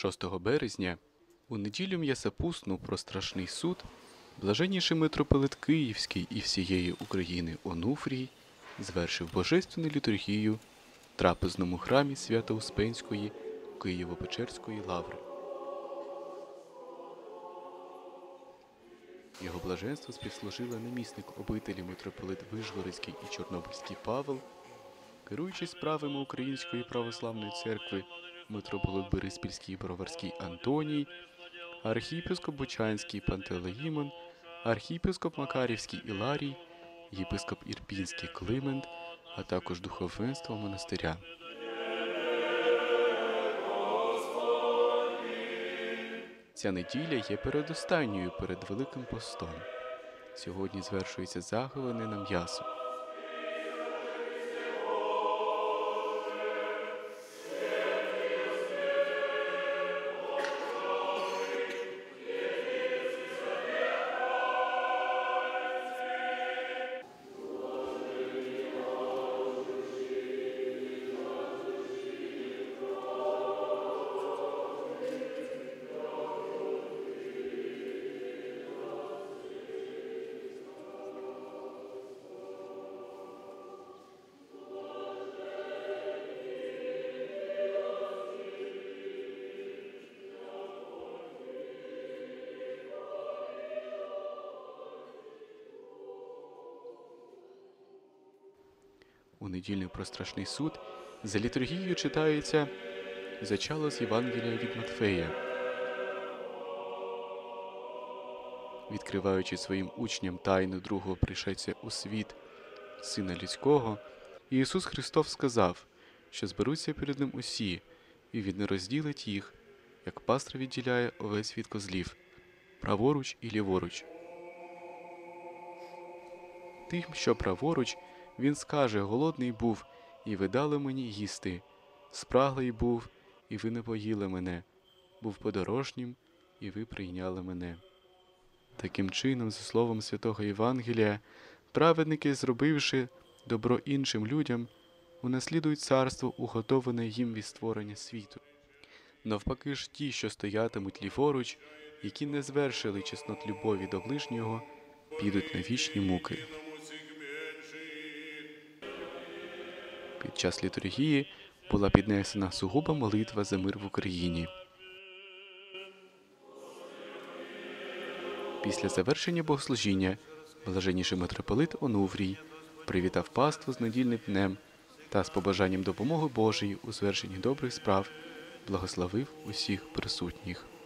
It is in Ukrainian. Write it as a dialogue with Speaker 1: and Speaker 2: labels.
Speaker 1: 6 березня, у неділю м'ясопусну про страшний суд, блаженніший митрополит Київський і всієї України Онуфрій звершив божественну літургію в трапезному храмі Свято-Успенської Києво-Печерської лаври. Його блаженство співслужила намісник обителі митрополит Вишгородський і Чорнобильський Павел, керуючий справами Української православної церкви митрополит Бориспільський і Броварський Антоній, архієпископ Бучанський Пантелеїмон, архієпископ Макарівський Іларій, єпископ Ірпінський Климент, а також духовенство монастиря. Ця неділя є передостанньою перед Великим постом. Сьогодні звершується заговини на м'ясо. У недільний про страшний суд за літургією читається зачало з Євангелія від Матфея. Відкриваючи своїм учням тайну другого пришестя у світ Сина Людського, Ісус Христос сказав, що зберуться перед Ним усі, і Він не розділить їх, як пастир відділяє овець від козлів, праворуч і ліворуч. Тим, що праворуч, Він скаже: голодний був, і ви дали мені їсти, спраглий був, і ви не поїли мене, був подорожнім, і ви прийняли мене. Таким чином, за словом святого Євангелія, праведники, зробивши добро іншим людям, унаслідують царство, уготоване їм від створення світу. Навпаки ж ті, що стоятимуть ліворуч, які не звершили чеснот любові до ближнього, підуть на вічні муки. Під час літургії була піднесена сугуба молитва за мир в Україні. Після завершення богослужіння блаженніший митрополит Онуфрій привітав паству з недільним днем та з побажанням допомоги Божої у звершенні добрих справ благословив усіх присутніх.